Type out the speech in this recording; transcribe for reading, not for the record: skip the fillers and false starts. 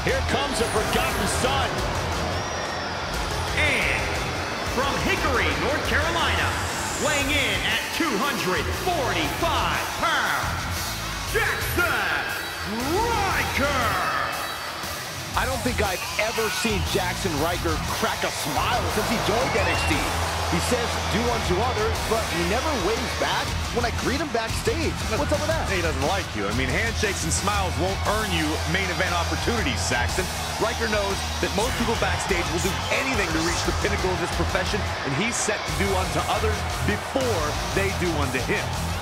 Here comes a forgotten son. And from Hickory, North Carolina, weighing in at 245 pounds, Jaxson Ryker. I don't think I've ever seen Jaxson Ryker crack a smile since he joined NXT. He says do unto others, but he never waves back when I greet him backstage. What's up with that? He doesn't like you. I mean, handshakes and smiles won't earn you main event opportunities, Saxton. Ryker knows that most people backstage will do anything to reach the pinnacle of this profession, and he's set to do unto others before they do unto him.